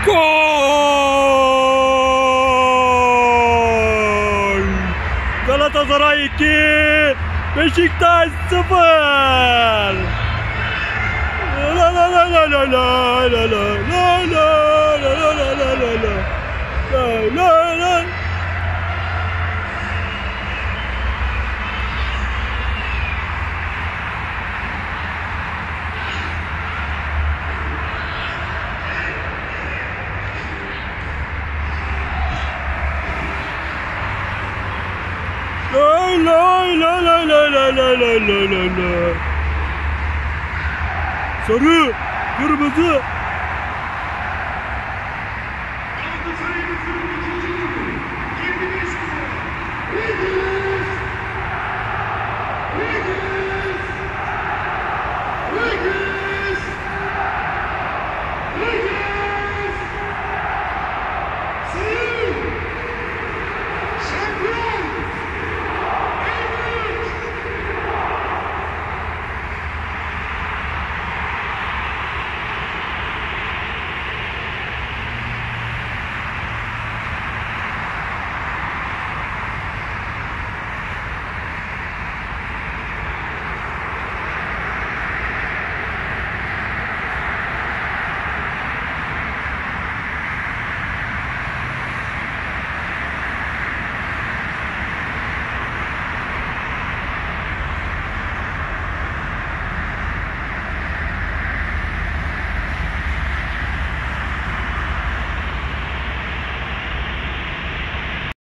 Gol! Galatasaray 2, Beşiktaş 0. La la la la la la la la la la la la la la. Lay lay lay lay lay lay lay lay lay lay. Sarı, kırmızı,